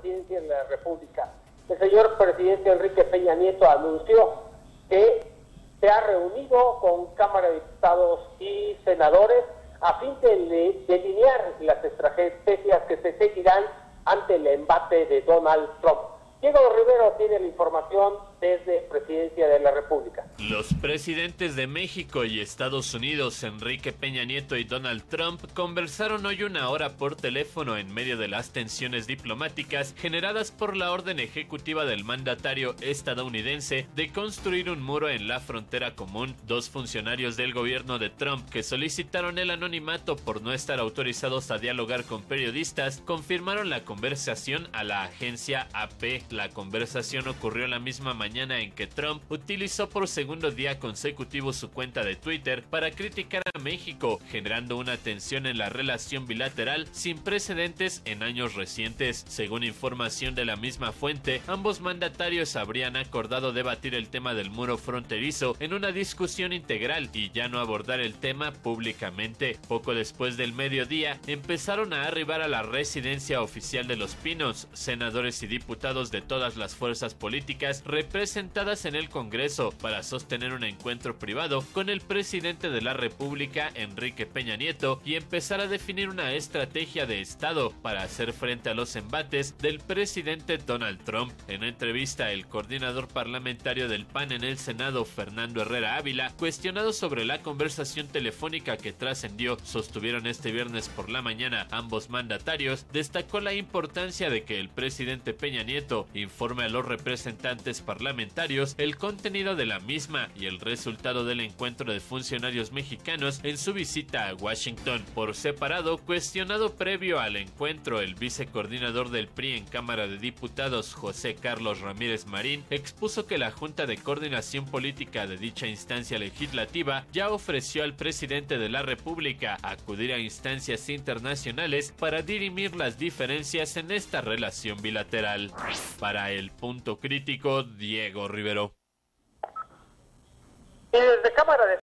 presidencia de la República. El señor presidente Enrique Peña Nieto anunció que se ha reunido con Cámara de Diputados y senadores a fin de delinear las estrategias que se seguirán ante el embate de Donald Trump. Diego Rivero tiene la información desde Presidencia de la República. Los presidentes de México y Estados Unidos, Enrique Peña Nieto y Donald Trump, conversaron hoy 1 hora por teléfono en medio de las tensiones diplomáticas generadas por la orden ejecutiva del mandatario estadounidense de construir un muro en la frontera común. Dos funcionarios del gobierno de Trump que solicitaron el anonimato por no estar autorizados a dialogar con periodistas confirmaron la conversación a la agencia AP. La conversación ocurrió la misma mañana en que Trump utilizó por segundo día consecutivo su cuenta de Twitter para criticar a México, generando una tensión en la relación bilateral sin precedentes en años recientes. Según información de la misma fuente, ambos mandatarios habrían acordado debatir el tema del muro fronterizo en una discusión integral y ya no abordar el tema públicamente. Poco después del mediodía, empezaron a arribar a la residencia oficial de Los Pinos senadores y diputados de todas las fuerzas políticas representadas en el Congreso para sostener un encuentro privado con el presidente de la República, Enrique Peña Nieto, y empezar a definir una estrategia de Estado para hacer frente a los embates del presidente Donald Trump. En entrevista, el coordinador parlamentario del PAN en el Senado, Fernando Herrera Ávila, cuestionado sobre la conversación telefónica que trascendió, sostuvieron este viernes por la mañana ambos mandatarios, destacó la importancia de que el presidente Peña Nieto informe a los representantes parlamentarios el contenido de la misma y el resultado del encuentro de funcionarios mexicanos en su visita a Washington. Por separado, cuestionado previo al encuentro, el vicecoordinador del PRI en Cámara de Diputados, José Carlos Ramírez Marín, expuso que la Junta de Coordinación Política de dicha instancia legislativa ya ofreció al presidente de la República acudir a instancias internacionales para dirimir las diferencias en esta relación bilateral. Para El Punto Crítico, Diego Rivero. Y desde Cámara de